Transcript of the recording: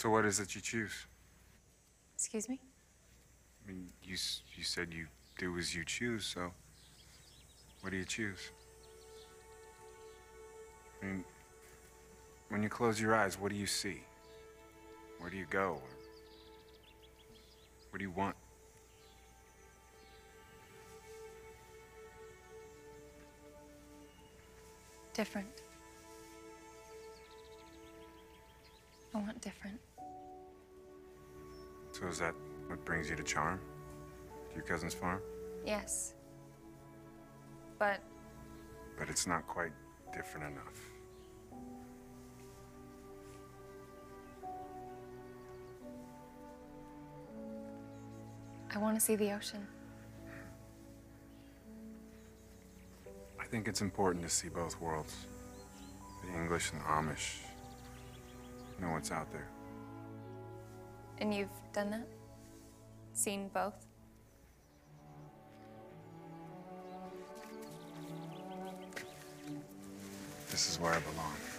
So what is it you choose? Excuse me? I mean, you said you do as you choose, so what do you choose? I mean, when you close your eyes, what do you see? Where do you go? What do you want? Different. I want different. So is that what brings you to Charm? To your cousin's farm? Yes. But But it's not quite different enough. I want to see the ocean. I think it's important to see both worlds. The English and the Amish. Know what's out there. And you've done that? Seen both? This is where I belong.